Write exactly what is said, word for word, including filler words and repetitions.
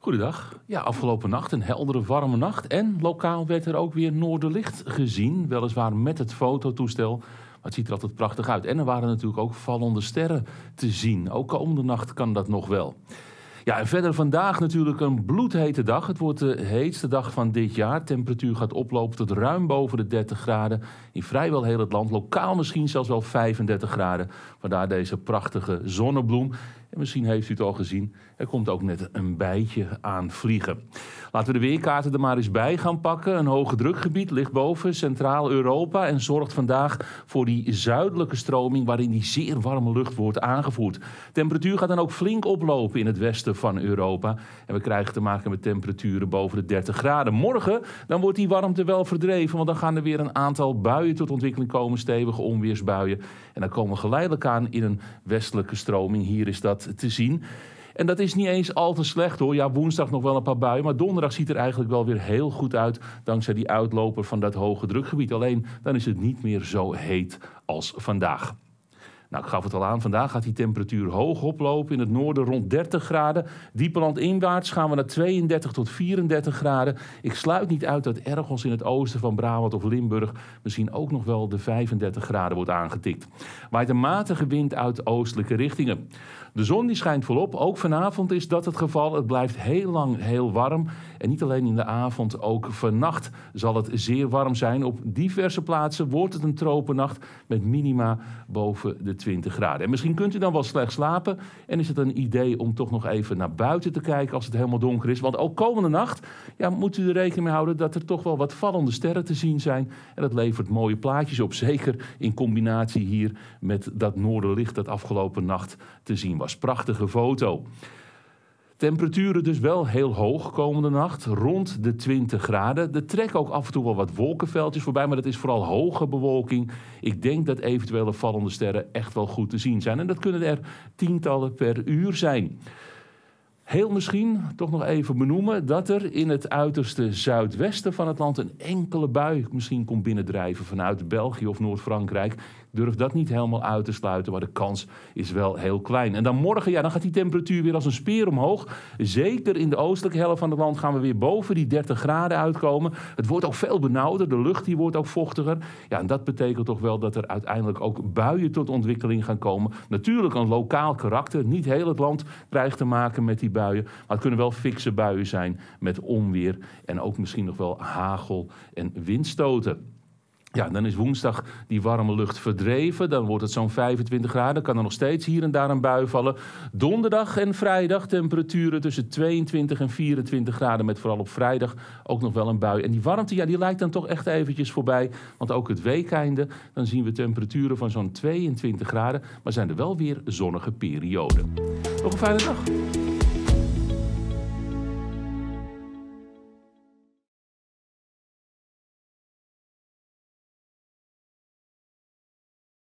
Goedendag. Ja, afgelopen nacht een heldere, warme nacht. En lokaal werd er ook weer noorderlicht gezien. Weliswaar met het fototoestel. Maar het ziet er altijd prachtig uit. En er waren natuurlijk ook vallende sterren te zien. Ook komende nacht kan dat nog wel. Ja, en verder vandaag natuurlijk een bloedhete dag. Het wordt de heetste dag van dit jaar. De temperatuur gaat oplopen tot ruim boven de dertig graden. In vrijwel heel het land. Lokaal misschien zelfs wel vijfendertig graden. Vandaar deze prachtige zonnebloem. En misschien heeft u het al gezien, er komt ook net een bijtje aan vliegen. Laten we de weerkaarten er maar eens bij gaan pakken. Een hoge drukgebied ligt boven Centraal-Europa en zorgt vandaag voor die zuidelijke stroming waarin die zeer warme lucht wordt aangevoerd. De temperatuur gaat dan ook flink oplopen in het westen van Europa. En we krijgen te maken met temperaturen boven de dertig graden. Morgen dan wordt die warmte wel verdreven, want dan gaan er weer een aantal buien tot ontwikkeling komen, stevige onweersbuien. En dan komen we geleidelijk aan in een westelijke stroming. Hier is dat te zien. En dat is niet eens al te slecht hoor. Ja, woensdag nog wel een paar buien, maar donderdag ziet er eigenlijk wel weer heel goed uit dankzij die uitloper van dat hoge drukgebied. Alleen dan is het niet meer zo heet als vandaag. Nou, ik gaf het al aan, vandaag gaat die temperatuur hoog oplopen. In het noorden rond dertig graden. Diepe landinwaarts gaan we naar tweeëndertig tot vierendertig graden. Ik sluit niet uit dat ergens in het oosten van Brabant of Limburg misschien ook nog wel de vijfendertig graden wordt aangetikt. Waait een matige wind uit oostelijke richtingen. De zon die schijnt volop. Ook vanavond is dat het geval. Het blijft heel lang heel warm. En niet alleen in de avond, ook vannacht zal het zeer warm zijn. Op diverse plaatsen wordt het een tropennacht met minima boven de twintig graden. En misschien kunt u dan wel slecht slapen. En is het een idee om toch nog even naar buiten te kijken als het helemaal donker is. Want ook komende nacht ja, moet u er rekening mee houden dat er toch wel wat vallende sterren te zien zijn. En dat levert mooie plaatjes op. Zeker in combinatie hier met dat noorderlicht dat afgelopen nacht te zien was. Prachtige foto. Temperaturen dus wel heel hoog komende nacht, rond de twintig graden. Er trekken ook af en toe wel wat wolkenveldjes voorbij, maar dat is vooral hoge bewolking. Ik denk dat eventuele vallende sterren echt wel goed te zien zijn. En dat kunnen er tientallen per uur zijn. Heel misschien toch nog even benoemen dat er in het uiterste zuidwesten van het land een enkele bui misschien komt binnendrijven vanuit België of Noord-Frankrijk. Ik durf dat niet helemaal uit te sluiten, maar de kans is wel heel klein. En dan morgen, ja, dan gaat die temperatuur weer als een speer omhoog. Zeker in de oostelijke helft van het land gaan we weer boven die dertig graden uitkomen. Het wordt ook veel benauwder, de lucht die wordt ook vochtiger. Ja, en dat betekent toch wel dat er uiteindelijk ook buien tot ontwikkeling gaan komen. Natuurlijk een lokaal karakter. Niet heel het land krijgt te maken met die buien. Maar het kunnen wel fikse buien zijn met onweer en ook misschien nog wel hagel en windstoten. Ja, dan is woensdag die warme lucht verdreven. Dan wordt het zo'n vijfentwintig graden. Kan er nog steeds hier en daar een bui vallen. Donderdag en vrijdag temperaturen tussen tweeëntwintig en vierentwintig graden. Met vooral op vrijdag ook nog wel een bui. En die warmte, ja, die lijkt dan toch echt eventjes voorbij. Want ook het weekeinde, dan zien we temperaturen van zo'n tweeëntwintig graden. Maar zijn er wel weer zonnige perioden. Nog een fijne dag.